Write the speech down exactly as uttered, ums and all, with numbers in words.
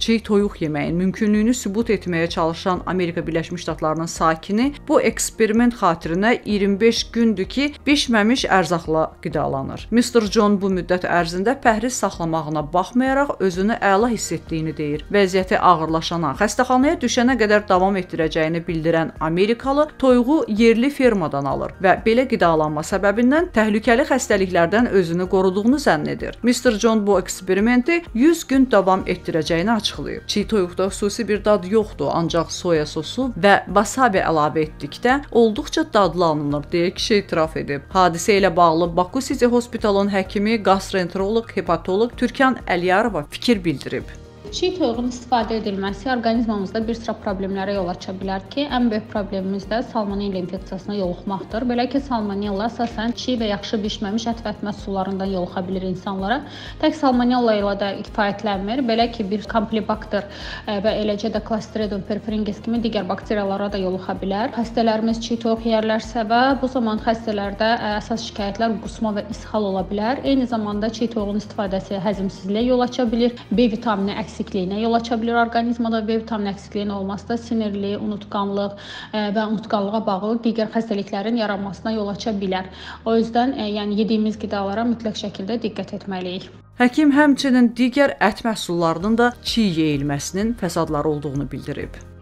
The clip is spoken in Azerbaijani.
çiğ toyuq yeməyin mümkünlüyünü sübut etməyə çalışan Amerika Birləşmiş Ştatlarının sakini bu eksperiment xatirinə iyirmi beş gündür ki, bişməmiş ərzaqla qidalanır. mister John bu müddət ərzində pəhriz saxlamağına baxmayaraq özünü əla hiss etdiyini deyir. Vəziyyəti ağırlaşana, xəstəxanaya düşənə qədər davam etdirəcəyini bildirən Amerikalı toyuğu yerli fermadan alır və belə qidalanma səbəbindən təhlükəli xəstəliklərdən özünü qoruduğunu zənn edir. mister John bu eksperimenti yüz gün davam etdirəcəyini açıqlayıb. Çiğ toyuqda xüsusi bir dad yoxdur, ancaq soya sosu və wasabi əlavə etdikdə olduqca dadlı alınır deyə kişi etiraf edib. Hadisə ilə bağlı Baku City Hospitalın həkimi, gastroenteroloq, hepatoloq Türkan Əliyarova fikir bildirib. Çiğ toyuğun istifadə edilməsi orqanizmimizdə bir sıra problemlərə yol aça bilər ki, ən böyük problemimiz də salmonella infeksiyasına yoluxmaqdır. Belə ki, salmonella əsasən çiğ və yaxşı bişməmiş ət və ət məhsullarından yoluxa bilir insanlara. Tək salmonella ilə də kifayətlənmir. Belə ki, bir kampilobakter və eləcə də Clostridium perfringens kimi digər bakteriyalara da yoluxa bilər. Xəstələrimiz çiğ toyuq yeyərlərsə və bu zaman xəstələrdə əsas şikayətlər qusma və ishal ola bilər. Eyni zamanda çiğ toyuğun istifadəsi həzmsizliyə yol aça bilir. B vitamini əksikliyinə yol aça bilir orqanizmada. B vitamini əksikliyin olması da sinirli, unutqanlıq və unutqanlığa bağlı digər xəstəliklərin yaranmasına yol aça bilər. O yüzden yəni yediyimiz qidalara mütləq şəkildə diqqət etməliyik. Həkim həmçinin digər ət məhsullarının da çiğ yeyilməsinin fəsadları olduğunu bildirib.